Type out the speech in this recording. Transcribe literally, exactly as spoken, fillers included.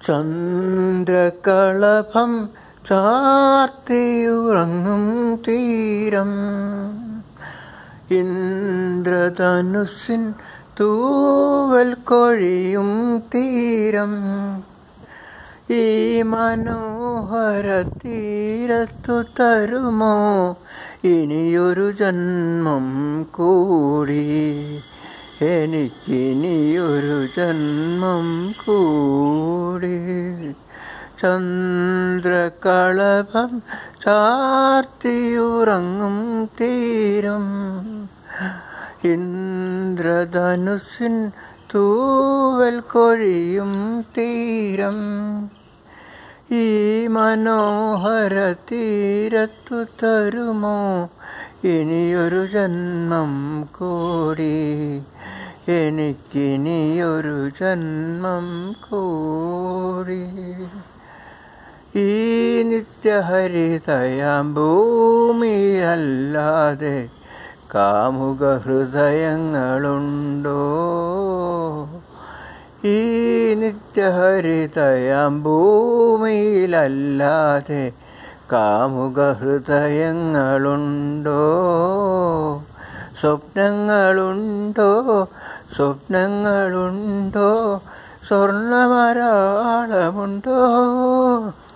ചന്ദ്രകളഭം ചാർത്തിയുറങ്ങും തീരം, ഇന്ദ്രധനുസ്സിൻ തൂവൽ കൊഴിയും തീരം. ഈ മനോഹര തീരത്തു തരുമോ ഇനിയൊരു ജന്മം കൂടി, എനിക്കിനിയൊരു ജന്മം കൂടി. ചന്ദ്രകളഭം ചാർത്തിയുറങ്ങും തീരം, ഇന്ദ്രധനുസ്സിൻ തൂവൽ കൊഴിയും തീരം. ഈ മനോഹര തീരത്തു തരുമോ ഇനിയൊരു ജന്മം കൂടി, എനിക്കിനിയൊരു ജന്മം കൂടി. ഈ നിത്യഹരിതയാം ഭൂമിയല്ലാതെ കാമുക ഹൃദയങ്ങളുണ്ടോ? ഈ നിത്യഹരിതയാം ഭൂമിയിലല്ലാതെ കാമുക ഹൃദയങ്ങളുണ്ടോ? സ്വപ്നങ്ങളുണ്ടോ, സ്വപ്നങ്ങളുണ്ടോ, സ്വർണ്ണമരാളമുണ്ടോ?